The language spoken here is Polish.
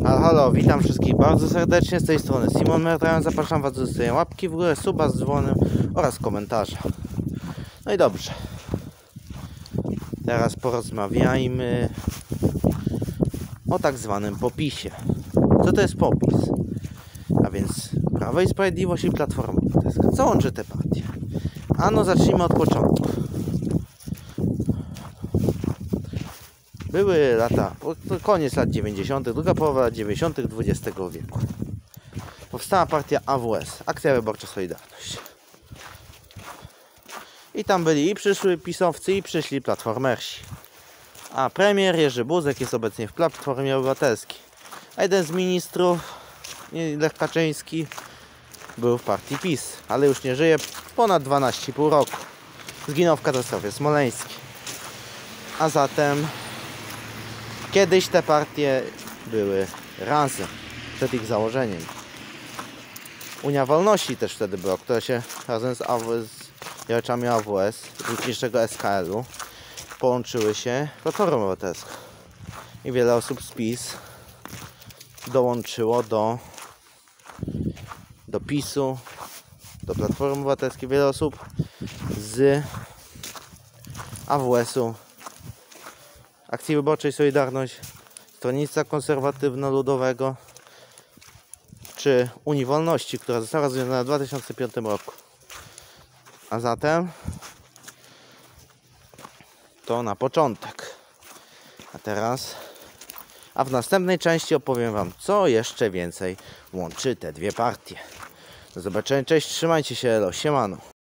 Halo, witam wszystkich bardzo serdecznie, z tej strony Simon Mertrajan. Zapraszam Was do zostawienia łapki w górę, suba z dzwonem oraz komentarza. No i dobrze, teraz porozmawiajmy o tak zwanym popisie. Co to jest popis? A więc Prawo i Sprawiedliwość i Platforma Obywatelska. Co łączy te partie? Ano, zacznijmy od początku. Były lata, koniec lat 90., druga połowa lat 90. XX wieku. Powstała partia AWS, Akcja Wyborcza Solidarność. I tam byli i przyszły pisowcy, i przyszli platformersi. A premier Jerzy Buzek jest obecnie w Platformie Obywatelskiej. A jeden z ministrów, Lech Kaczyński, był w partii PiS, ale już nie żyje ponad 12,5 roku. Zginął w katastrofie smoleńskiej. A zatem kiedyś te partie były razem, przed ich założeniem. Unia Wolności też wtedy była, która się razem z działaczami AWS, dzisiejszego SKL-u, połączyły się w Platformę Obywatelską. I wiele osób z PiS dołączyło do PiS-u, do Platformy Obywatelskiej. Wiele osób z AWS-u, Akcji Wyborczej Solidarność, Stronnictwa Konserwatywno-Ludowego czy Unii Wolności, która została rozwiązana w 2005 roku. A zatem to na początek. A w następnej części opowiem Wam, co jeszcze więcej łączy te dwie partie. Do zobaczenia, cześć, trzymajcie się, elo, siemano.